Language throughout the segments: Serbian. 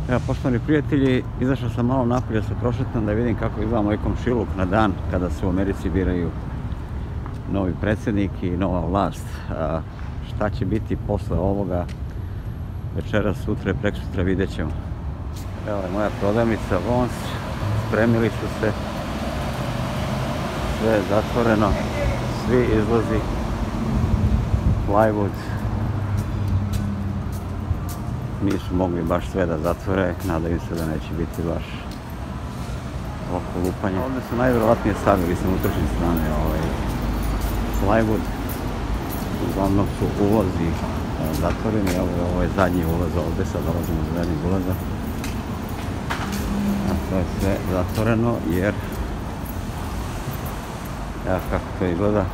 Evo, poštovani prijatelji, izašao sam malo napolje sa prošetom da vidim kako izgleda moj komšiluk na dan kada se u Americi biraju novi predsjednik i nova vlast. Šta će biti posle ovoga večeras, sutra i preksutra, vidjet ćemo. Evo je moja prodavnica Vons, spremili su se, sve je zatvoreno, svi izlazi, plywood. Nisu mogli baš sve da zatvore, nadaju se da neće biti baš ovako lupanje. Ovdje su najvjerovatnije stavili sa unutrašnje strane plywood. Uglavnom su ulazi zatvoreni, evo ovo je zadnji ulaz ovdje, sad dolazimo do zadnjeg ulaza. A to je sve zatvoreno jer, evo kako to izgleda.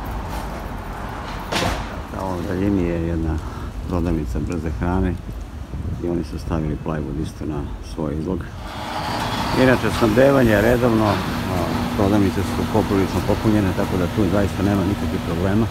Tamo u daljini je jedna prodavnica brze hrane i oni su stavili plywood isto na svoj izlog. Inače, snabdevanje je redovno, prodavnice su poprilično popunjene, tako da tu zaista nema nikakvih problema.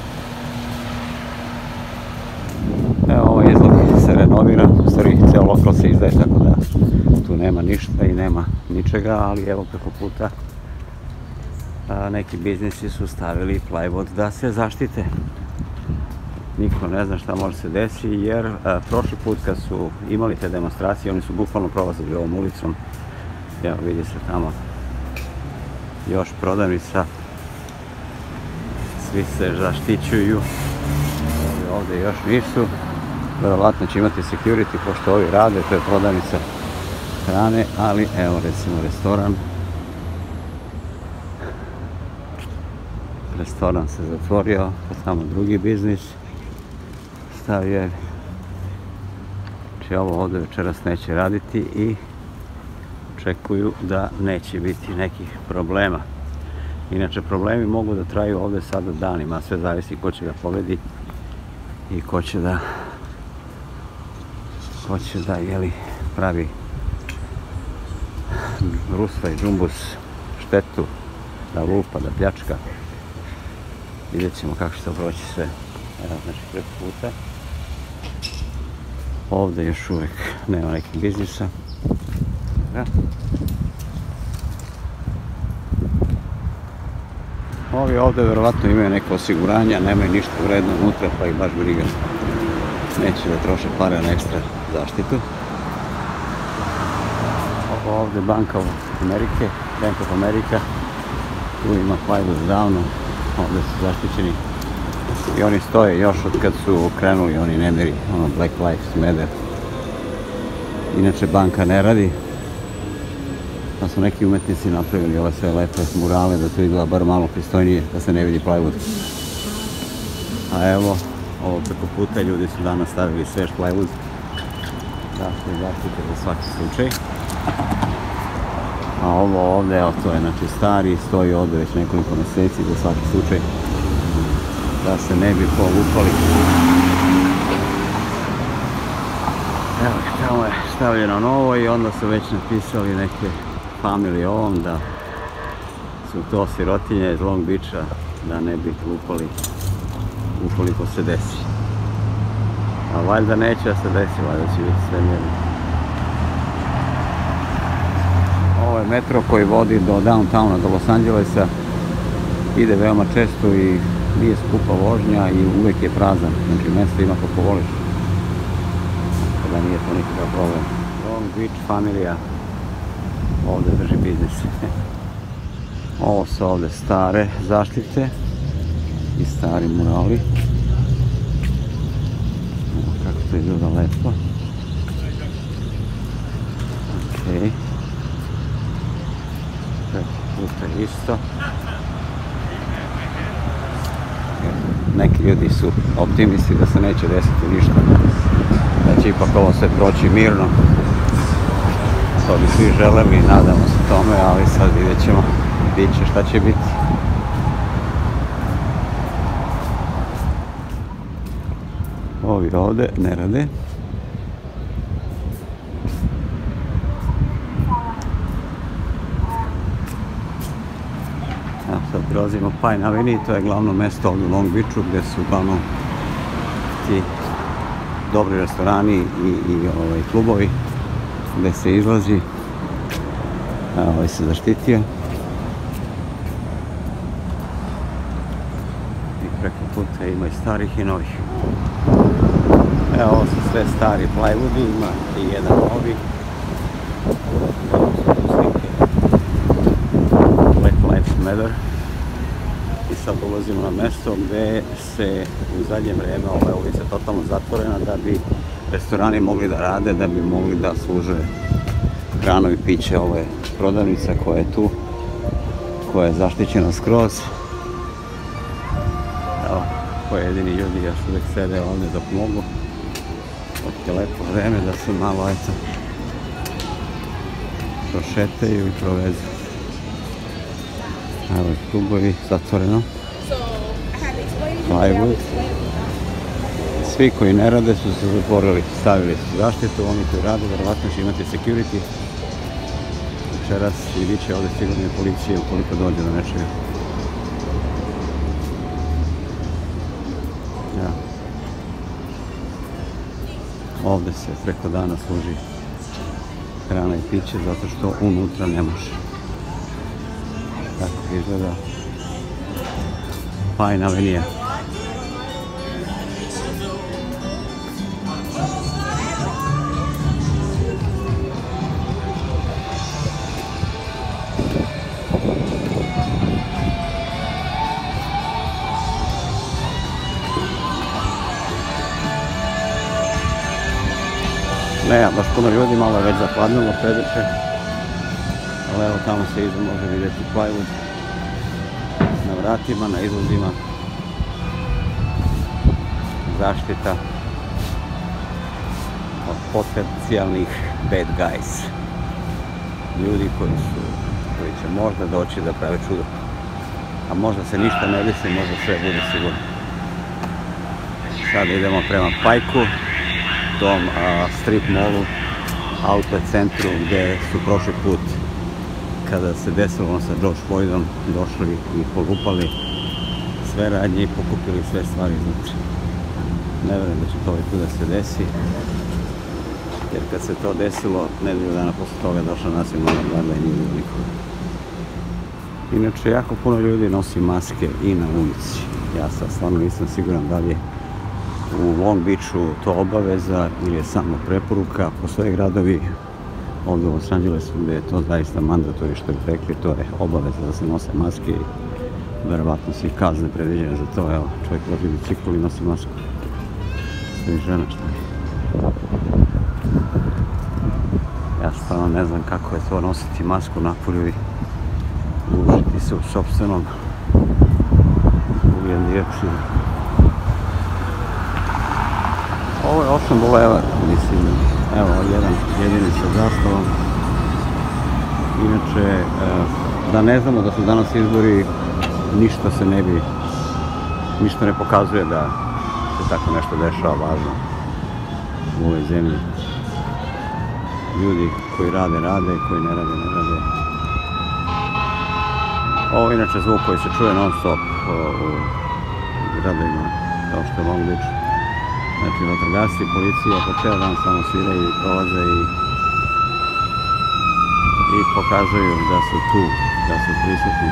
Evo, ovaj izlog se renovira, u stvari ceo lokal se izdaje, tako da tu nema ništa i nema ničega, ali evo preko puta neki biznisi su stavili plywood da se zaštite. Niko ne zna šta može se desiti, jer prošli put kad su imali te demonstracije, oni su bukvalno prolazili ovom ulicom. Evo, vidi se tamo još prodavnica, svi se zaštićuju, ovdje još nisu, verovatno će imati security pošto ovi rade, to je prodavnica hrane, ali evo recimo restoran se zatvorio, pa tamo drugi biznis stavio, znači ovo ovdje večeras neće raditi i očekuju da neće biti nekih problema. Inače, problemi mogu da traju ovdje sada danima, sve zavisi ko će da pobedi i ko će da pravi rusva i džumbus, štetu, da lupa, da pljačka. Vidjet ćemo kako će to proći sve. Evo, znači, preko puta. Ovdje još uvijek nema nekih biznisa. Ovi ovdje verovatno imaju neko osiguranja, nemaju ništa vredno unutra, pa ih baš briga. Neće da troše pare na ekstra zaštitu. Ovo ovdje Bank of America. Tu ima plywood davno, ovdje su zaštićeni. I oni stoje još od kad su krenuli oni nemiri, ono Black Lives Matter. Inače banka ne radi. Pa su neki umetnici napravili ove sve lepe murale da to izgleda bar malo pristojnije, da se ne vidi plywood. A evo, ovo preko puta ljudi su danas stavili svež plywood. Da se zaštite za svaki slučaj. A ovo ovdje, evo to je znači stari, stoji ovdje već nekoliko mjeseci za svaki slučaj. Da se ne bi polupali. Evo, tamo je stavljeno novo i onda su već napisali neke family ovom da su to sirotinje iz Long Beacha, da ne bi lupali ukoliko se desi. A valjda neće da se desi, valjda će biti sve mirno. Ovo je metro koji vodi do downtowna, do Los Angelesa. Ide veoma često i nije skupa vožnja i uvijek je prazan. Znači, mjesto ima kako voliš. Da nije to nikakav problem. Long Beach familija ovdje drži biznis. Ovo su ovdje stare zaštite i stari murali. Evo kako to izgleda lepo. Ok. Puta isto. Neki ljudi su optimisti da se neće desiti ništa. Da će ipak ovo sve proći mirno. To bi svi želeli i nadamo se tome, ali sad vidjet ćemo. Bit će šta će biti. Ovi ovdje ne rade. Evo sad prelazimo Pine Avenue, to je glavno mesto ovdje u Long Beachu gdje su uglavnom ti dobri restorani i klubovi. gde se izlazi. Ovaj se zaštitio. I preko puta ima i starih i novih. Evo, ovo su sve stari plywoodi, ima i jedan novi. Black Lives Matter. I sad ulazimo na mesto gde se u zadnje vreme ova ulica totalno zatvorena da bi restorani mogli da rade, da bi mogli da služe hranu i piće. Ovo je prodavnica koja je tu, koja je zaštićena skroz. Evo, pojedini ljudi još uvijek sede ovdje dok mogu. Dok je lepo vreme da se malo, eto, prošetaju i provezu. Evo i klubovi, zatvoreno. Plywood. Svi koji ne rade su se zatvorili, stavili su zaštitu, oni koji rade verovatno će imati security. Večeras i bit će ovdje sigurno policije ukoliko dođe do nečega. Ja. Ovdje se preko dana služi hrana i piće zato što unutra ne može. Tako izgleda Pine Avenue. Ne, baš puno ljudi, malo je već zapladnilo predeče, ali evo tamo se iza može vidjeti plywood na vratima, na izlazima, zaštita od potencijalnih bad guys, ljudi koji će možda doći da prave čudo, a možda se ništa ne desi, možda sve bude sigurno. Sada idemo prema Pajku, tom strip mallu, outlet centru gdje su prošli put kada se desilo ono sa George Floydom došli i polupali sve radnje i pokupili sve stvari iznutra. Ne vjerujem da će to ovaj put da se desi, jer kad se to desilo, nedelju dana posle toga došla nacionalna garda i nije bilo nikoga. Inače, jako puno ljudi nosi maske i na ulici. Ja sad stvarno nisam siguran da li je u Long Beachu to obaveza ili je samo preporuka. Postoje gradovi ovdje u Los Angelesu gdje je to zaista mandatori, što bi rekli, to je obaveza da se nose maske i verovatno su i kazne predviđene za to. Evo, čovjek vozi bicikl i nosi masku. Sve i žena što je. Ja stvarno ne znam kako je to nositi masku napolju i užiti se u sopstvenom ugljen dioksid. Ovo je Ocean Boulevard, mislim, evo, jedan jedini sa zastavom. Inače, da ne znamo da su danas izbori, ništa se ne bi, ništa ne pokazuje da se tako nešto dešava važno u ovoj zemlji. Ljudi koji rade, rade, koji ne rade, ne rade. Ovo je inače zvuk koji se čuje non stop u gradovima, kao što je Long Beach. Znači, vatrogasci, policija, po cijel dan samo sviraju i prolaze i pokazuju da su tu, da su prisutni.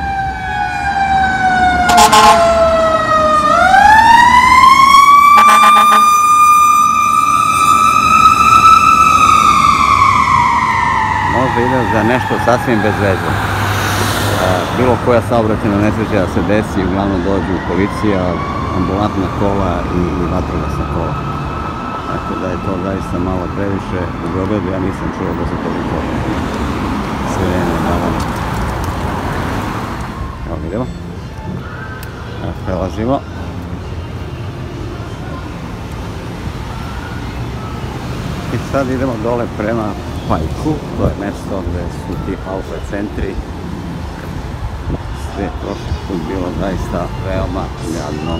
Možda ide za nešto sasvim bez veze. Bilo koja saobraćajna nesreća da se desi, uglavnom dođu policija, ambulantna kola i vatrogasna kola. Tako da je to zaista malo previše u Beogradu, ja nisam čuo da se toliko sirene davalo. Evo vidimo. Evo prelazimo. I sad idemo dole prema Pajku, to je mjesto gdje su ti outlet centri. Sve prošli put bilo zaista veoma jadno.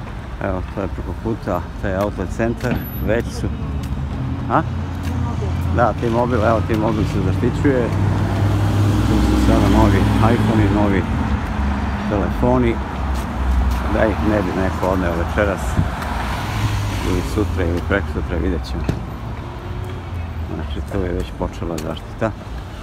Evo, to je preko puta, taj outlet centar, već su... A? Da, T-Mobile, evo T-Mobile se zaštićuje. Tu su sada novi iPhone-i, novi telefoni. Da ih ne bi neko odneo večeras ili sutra ili preksutra, vidjet ćemo. Znači, to je već počela zaštita.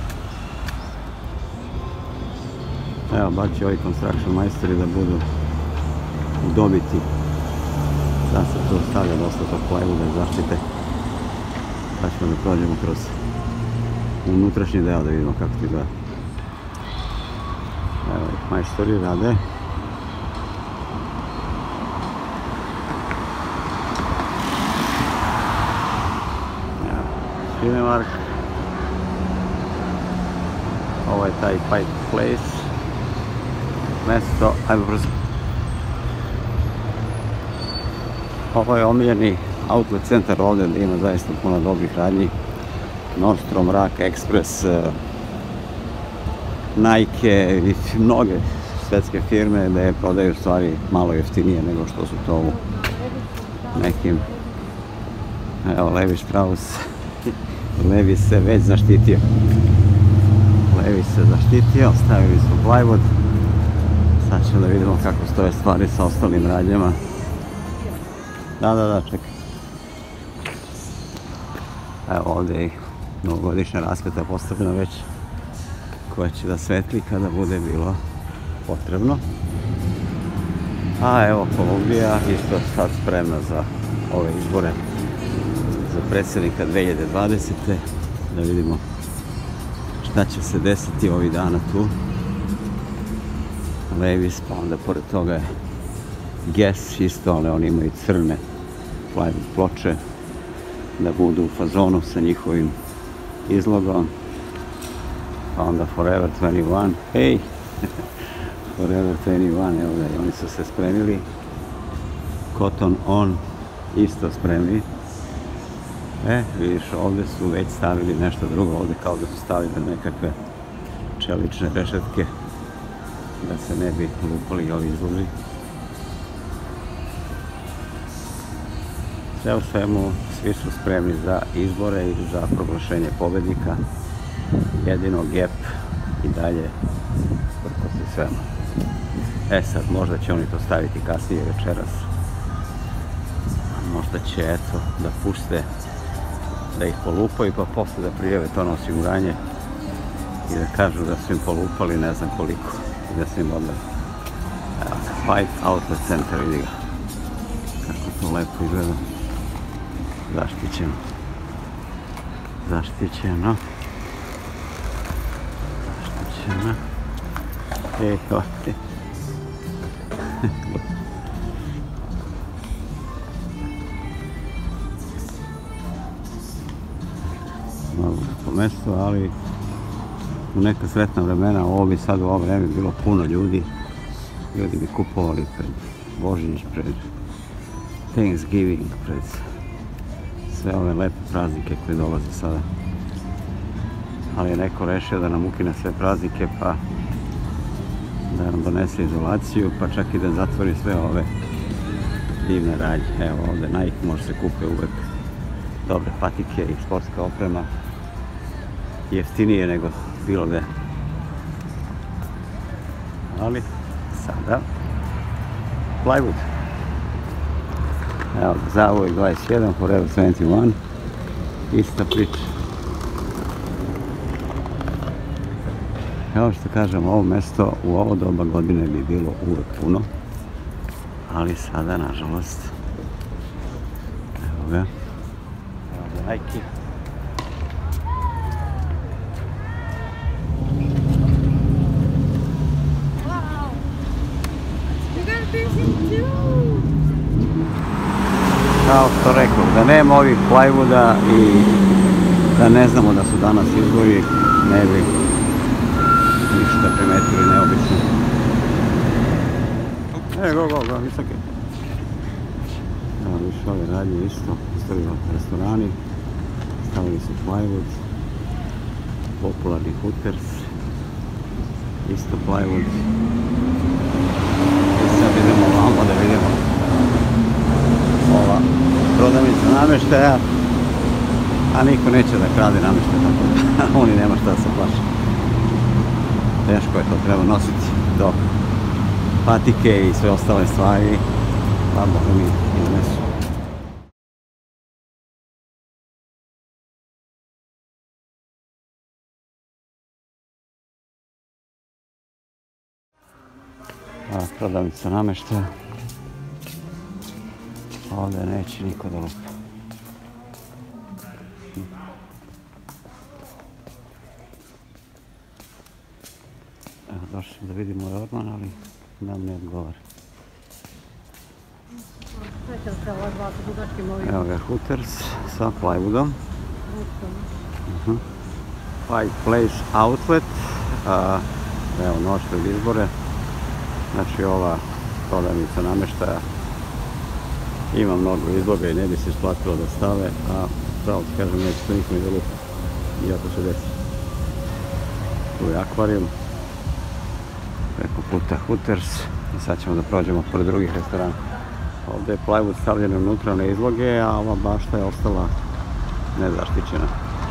Evo, bar će ovi construction majstori da budu u dobiti. Sad se tu stavlja dosta tog plywooda zaštite. Pa ćemo da prođemo kroz unutrašnji deo da vidimo kako ti gleda. Evo ih majstori rade. Cinemark. Ovo je taj Pike Place. Mesto, ajmo brzo. Ovo je omiljeni outlet centar ovdje gdje ima zaista puno dobrih radnji. Nordstrom, Rack, Express, Nike i mnoge svetske firme gdje prodaju stvari malo jeftinije nego što su to u nekim. Evo, Levi Strauss. Levi se već zaštitio. Levi se zaštitio, stavili su plywood. Sad ćemo da vidimo kako stoje stvari sa ostalim radnjama. Da, čekaj. Evo ovdje je novogodišnja rasveta postavljena već, koja će da svetli kada bude bilo potrebno. A evo Kolumbija isto sad spremna za ove izbore za predsjednika 2020. Da vidimo šta će se desiti ovih dana tu. Levi's, pa onda pored toga je Guess isto, ali oni imaju crne plywood ploče da budu u fazonu sa njihovim izlogom. Pa onda Forever 21, hej! Forever 21, evo da i oni su se spremili. Cotton On isto spremni. Vidiš, ovdje su već stavili nešto drugo, ovdje kao da su stavili nekakve čelične rešetke da se ne bi lupali ovi izlozi. Sve u svemu, svi su spremni za izbore i za proglašenje pobednika. Jedino Gap i dalje prko se svemu. Sad, možda će oni to staviti kasnije večeras. Možda će, eto, da puste, da ih polupaju, pa posle da prijave to na osiguranje i da kažu da su im polupali ne znam koliko i da su im odmah. Evo, Pike Outlet Center, vidi ga. Kako to lepo izgleda. Zaštićeno. Zaštićeno. Zaštićeno. Ovdje. Malo po mestu, ali u neka sretna vremena, ovo bi sad u ovo vreme bilo puno ljudi. Ljudi bi kupovali pred Božić, pred Thanksgiving, pred sve ove lepe praznike koje dolaze sada. Ali je neko rešio da nam ukine sve praznike, pa da nam donese izolaciju, pa čak i da zatvori sve ove divne radnje. Evo ovdje Nike može se kupe uvek dobre patike i sportska oprema. Jeftinije nego bilo gde. Ali sada plywood. Evo Zavoj 21, Forever 21. Ista priča. Kao što kažem, ovo mesto u ovo doba godine bi bilo uvek puno. Ali sada, nažalost, evo ga. Evo ga Nike. Kao što rekao, da nema ovih plywooda i da ne znamo da su danas izbori, ne bi ništa primetili neobično. Go, visoke. Evo više ove radnje isto, stavili restorani, stavili su plywood, popularni Hooters, isto plywood. I sad idemo ovamo da vidimo ova prodavnica namještaja. A niko neće da krade namještaj, tako da oni nema šta da se plaše. Teško je to, treba nositi do patike i sve ostale stvari, pa Boga mi iznesu. Prodavnica namještaja. Ovdje neće niko da lupa. Evo, došli smo da vidimo ovaj orman, ali nam ne odgovara. Evo ga Hooters sa plywoodom. Pike Place Outlet. Evo, noćnog izbore. Znači ova prodavnica namještaja ima mnogo izloga i ne bi se isplatilo da stave, a pravo ti kažem, neće to nikom i da lupa, iako se desi. Tu je akvarijum, preko puta Hooters i sad ćemo da prođemo pored drugih restorana. Ovdje je plywood stavljen unutra na izloge, a ova bašta je ostala nezaštićena.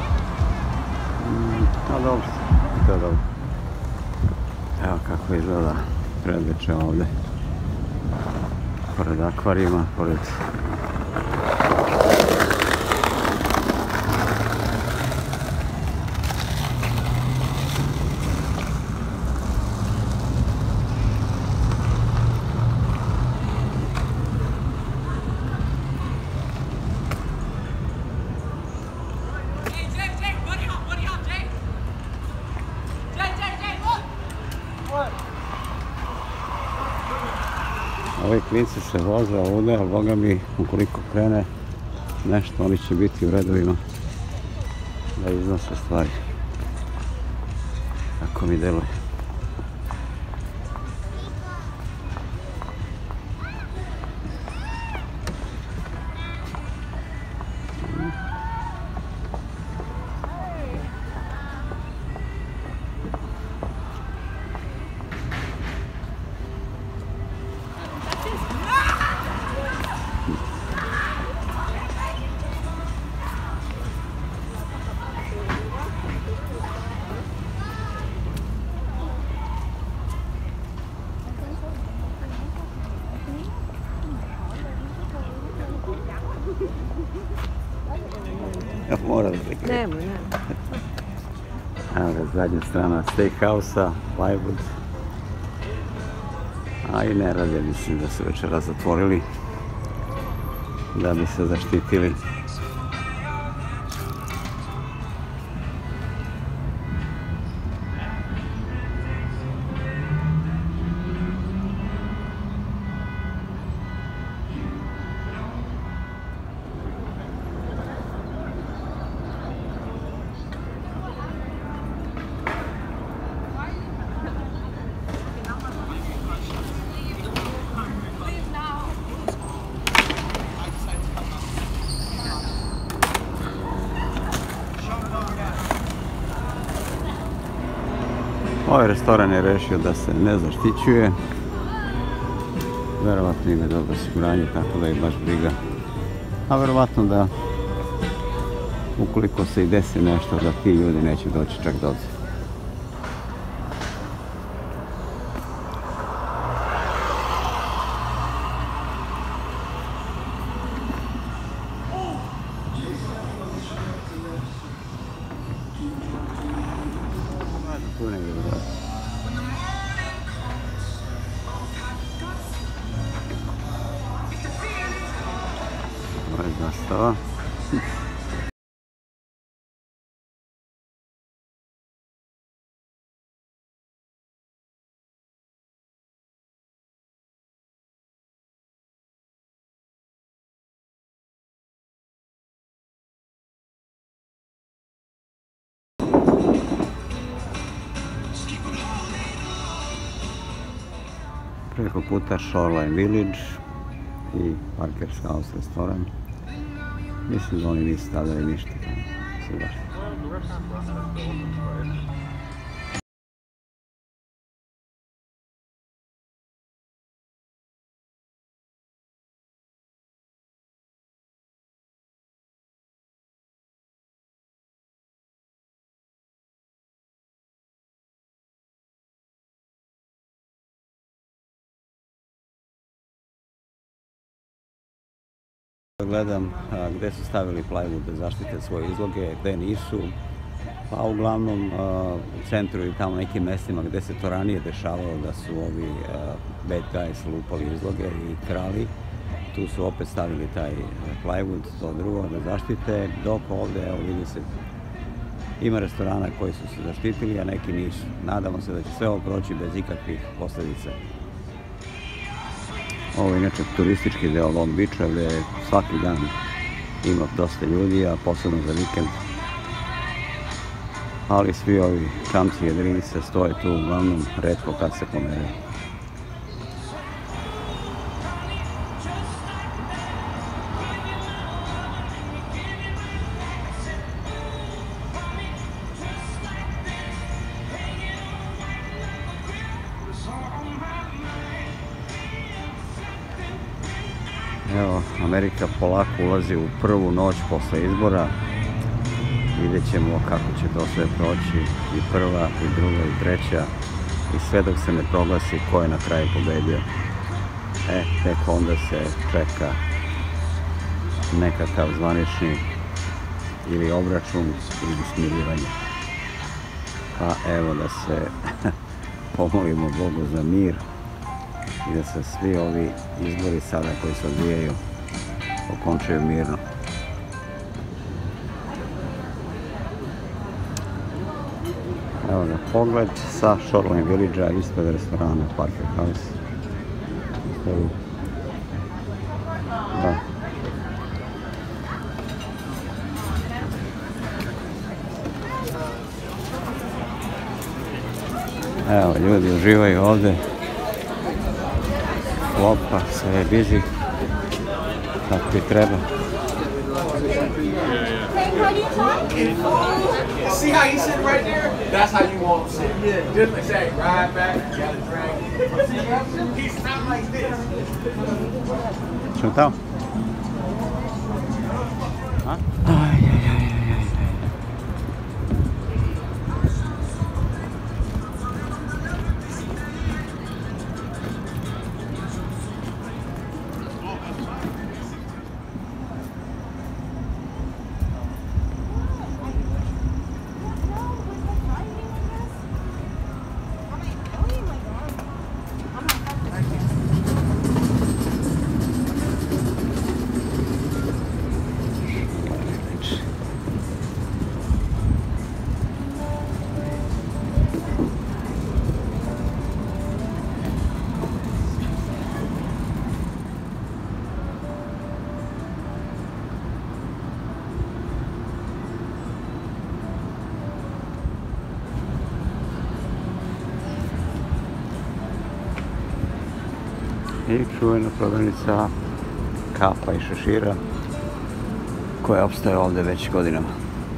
A dobro, to je dobro. Evo kako izgleda predveče ovdje. Pored akvarijuma, pored... Ovi klinci se voze ovdje, ali Boga mi, ukoliko krene nešto, oni će biti u redovima da iznose stvari. Tako mi deluje. Mora da se krije. Nemoj. Evo ga zadnja strana steakhouse-a, plywood. A i ne rade, mislim da su večeras zatvorili da bi se zaštitili. Ovaj restoran je rešio da se ne zaštićuje. Verovatno ima dobro osiguranje, tako da je baš briga. A verovatno da ukoliko se i desi nešto, da ti ljudi neće doći čak do ovdje. Tu negdje da. Ovo je zastava. Preko puta Shoreline Village i Parker's House restoran. Mislim da oni nisu stavljali ništa tamo. Gledam gde su stavili plywood da zaštite svoje izloge, gde nisu. Pa uglavnom u centru i tamo nekim mestima gde se to ranije dešavalo da su ovi bad guys lupali izloge i krali. Tu su opet stavili taj plywood, to drugo da zaštite, dok ovde, evo vidi se, ima restorana koji su se zaštitili, a neki nisu. Nadamo se da će sve ovo proći bez ikakvih posljedica. Ovo je inače turistički deo Long Beacha gde svaki dan ima dosta ljudi, a posebno za vikend. Ali svi ovi čamci i jedrilice stoje tu uglavnom retko kad se pomeraju. Evo, Amerika polako ulazi u prvu noć posle izbora. Vidjet ćemo kako će to sve proći, i prva, i druga, i treća, i sve dok se ne proglasi ko je na kraju pobedio. Tek onda se čeka nekakav zvanični ili obračun ili smirivanje. Pa evo da se pomolimo Bogu za mir i da se svi ovi izbori sada koji se odvijaju okončaju mirno. Evo ga pogled sa Shoreline Village-a ispred restorana Parker House. Da. Evo, ljudi uživaju ovde. Klopa, sve je busy. Tako i treba. See how you sit right there? That's how you want to sit. Yeah. Just like say, ride back, you gotta drag. He's not like this. Što tamo? I čuvena prodavnica kapa i šešira koja opstaje ovde već godinama.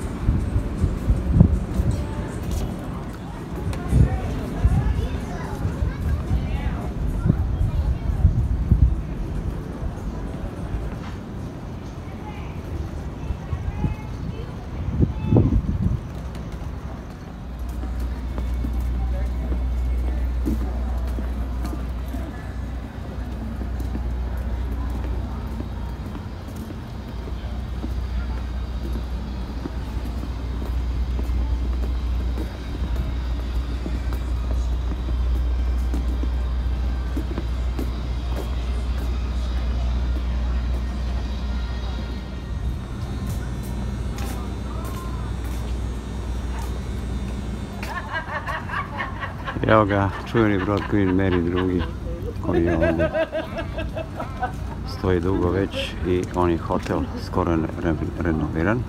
Evo ga, čuveni brod Queen Mary II, koji je ovdje stoji dugo već i on je hotel skoro renoviran.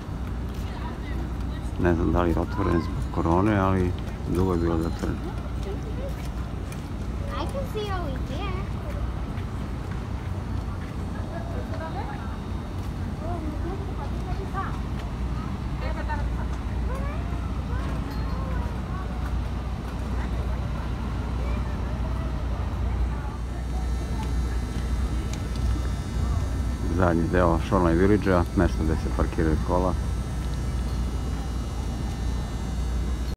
Ne znam da li je otvoren zbog korone, ali dugo je bilo zatvoren. Zadnji deo Shoreline Village-a, mjesto gdje se parkiraju kola.